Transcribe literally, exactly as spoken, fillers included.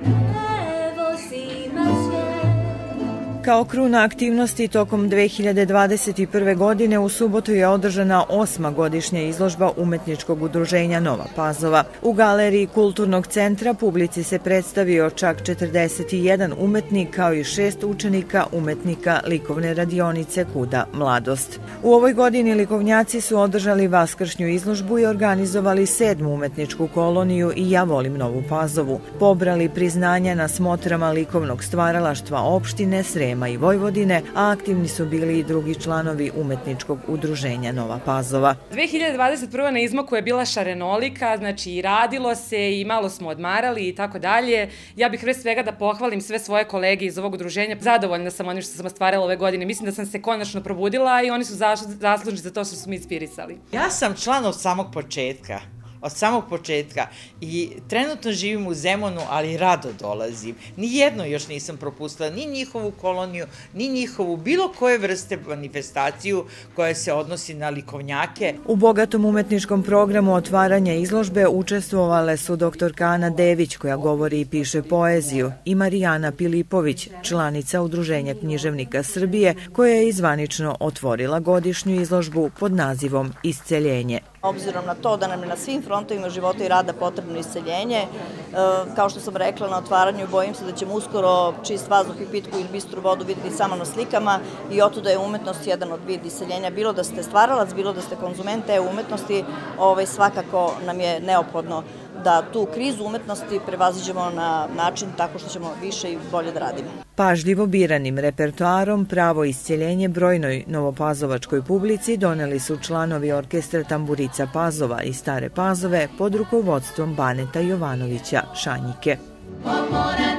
Kao kruna aktivnosti tokom dve hiljade dvadeset prve. godine u subotu je održana osma godišnja izložba Umetničkog udruženja Nova Pazova. U galeriji Kulturnog centra publici se predstavio čak četrdeset jedan umetnik kao i šest učenika umetnika likovne radionice Kuda Mladost. U ovoj godini likovnjaci su održali vaskršnju izložbu i organizovali sedmu umetničku koloniju I ja volim Novu Pazovu. Pobrali priznanja na smotrama likovnog stvaralaštva opštine Srema i Vojvodine, a aktivni su bili i drugi članovi Umetničkog udruženja Nova Pazova. dve hiljade dvadeset prva. na izmaku je bila šarenolika, znači i radilo se i malo smo odmarali i tako dalje. Ja bih pre svega da pohvalim sve svoje kolege iz ovog udruženja. Zadovoljna sam onim što sam ostvarila ove godine. Mislim da sam se konačno probudila i oni su zaslužni za to što su mi inspirisali. Ja sam član od samog početka. Od samog početka i trenutno živim u Zemunu, ali rado dolazim. Nijedno još nisam propustila, ni njihovu koloniju, ni njihovu bilo koje vrste manifestaciju koja se odnosi na likovnjake. U bogatom umetničkom programu otvaranja izložbe učestvovale su doktorka Ana Dević, koja govori i piše poeziju, i Marijana Pilipović, članica Udruženja književnika Srbije, koja je izvanično otvorila godišnju izložbu pod nazivom Isceljenje. Obzirom na to da nam je na svim frontovima života I rada potrebno isceljenje, kao što sam rekla na otvaranju, bojim se da ćemo uskoro čist vazduh I pitku ili bistru vodu vidjeti samo na slikama i otuda je umetnost jedan od vid isceljenja. Bilo da ste stvaralac, bilo da ste konzument te umetnosti, svakako nam je neophodno da tu krizu umetnosti prevaziđemo na način tako što ćemo više I bolje da radimo. Pažljivo biranim repertoarom pravo isceljenje brojnoj novopazovačkoj publici doneli su članovi orkestra Tamburica Pazova I Stare Pazove pod rukovodstvom Baneta Jovanovića Šanjike.